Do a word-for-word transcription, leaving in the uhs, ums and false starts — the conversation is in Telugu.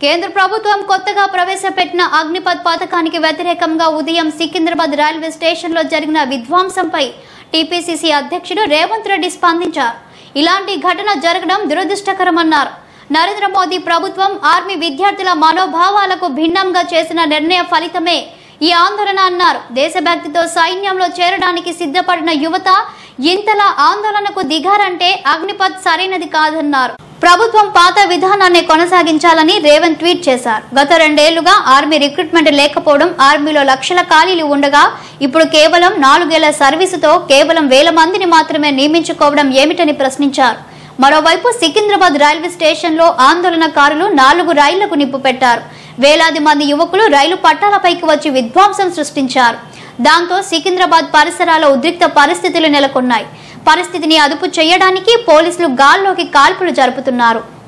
కేంద్ర ప్రభుత్వం కొత్తగా ప్రవేశపెట్టిన అగ్నిపథ్ పథకానికి వ్యతిరేకంగా ఉదయం సికింద్రాబాద్ రైల్వే స్టేషన్లో జరిగిన విధ్వంసంపై టీపీసీసీ అధ్యక్షుడు రేవంత్ రెడ్డి స్పందించారు. ఇలాంటి ఘటన జరగడం దురదృష్టకరమన్నారు. నరేంద్ర మోదీ ప్రభుత్వం ఆర్మీ విద్యార్థుల మనోభావాలకు భిన్నంగా చేసిన నిర్ణయ ఫలితమే ఈ ఆందోళన అన్నారు. దేశభక్తితో సైన్యంలో చేరడానికి సిద్ధపడిన యువత ఇంతలా ఆందోళనకు దిగారంటే అగ్నిపథ్ సరైనది కాదన్నారు. ప్రభుత్వం పాత విధానాన్ని కొనసాగించాలని రేవంత్ ట్వీట్ చేశారు. గత రెండేళ్లుగా ఆర్మీ రిక్రూట్మెంట్ లేకపోవడం, ఆర్మీలో లక్షల ఖాళీలు ఉండగా ఇప్పుడు కేవలం నాలుగేళ్ల సర్వీసుతో కేవలం వేల మందిని మాత్రమే నియమించుకోవడం ఏమిటని ప్రశ్నించారు. మరోవైపు సికింద్రాబాద్ రైల్వే స్టేషన్ లో ఆందోళనకారులు నాలుగు రైళ్లకు నిప్పు పెట్టారు. వేలాది మంది యువకులు రైలు పట్టాలపైకి వచ్చి విధ్వంసం సృష్టించారు. దాంతో సికింద్రాబాద్ పరిసరాల ఉద్రిక్త పరిస్థితులు నెలకొన్నాయి. పరిస్థితిని అదుపు చేయడానికి పోలీసులు గాల్లోకి కాల్పులు జరుపుతున్నారు.